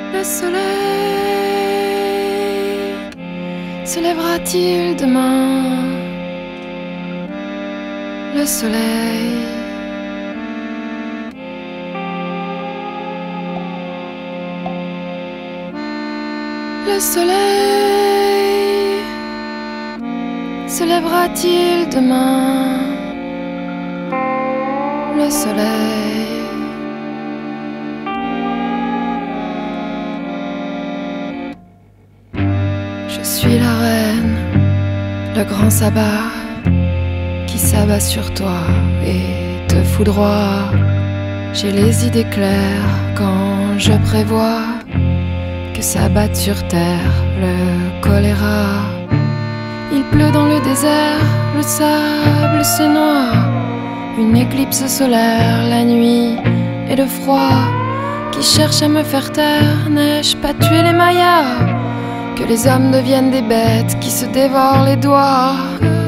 Le soleil se lèvera-t-il demain? Le soleil Le soleil se lèvera-t-il demain? Le soleil Je suis la reine, le grand sabbat qui s'abat sur toi et te foudroie. J'ai les idées claires quand je prévois que s'abatte sur terre le choléra. Il pleut dans le désert, le sable se noie. Une éclipse solaire la nuit et le froid qui cherche à me faire taire. N'ai-je pas tué les Mayas? Que les hommes deviennent des bêtes qui se dévorent les doigts.